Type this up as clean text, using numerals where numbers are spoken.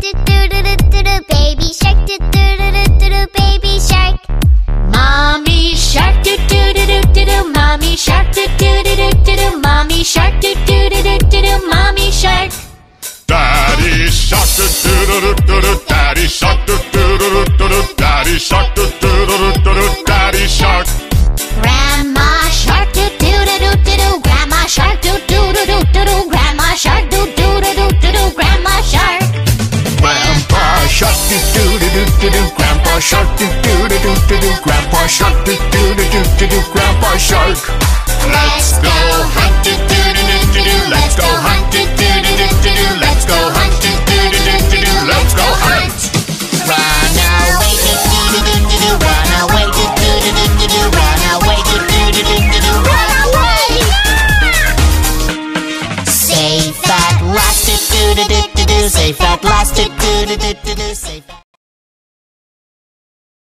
do do do do do do. Baby shark do do do do do do. Baby shark. Mommy shark do do do do do do. Mommy shark do do do do do do. Mommy shark do do do do do do. Mommy shark. Daddy shark do do do do do. Daddy shark do do do do do. Daddy shark do do do do do. Daddy shark. Grandma shark do do do do do do. Grandma shark do do do do do do. Grandma shark do do do do do do. Grandma shark. Grandpa shark do do do do do do. Grandpa shark do do do do do do. Grandpa shark do do do do do do. Grandpa shark. Let's go hunt do do do do do do. Let's go hunt do do do do do do. Let's go hunt do do do do do do. Let's go hunt. Run away do do do do do do. Run away do do do do do do. Run away do do do do do do. Run away. Safe at last do do do do do. Safe at last do do do do do. Safe.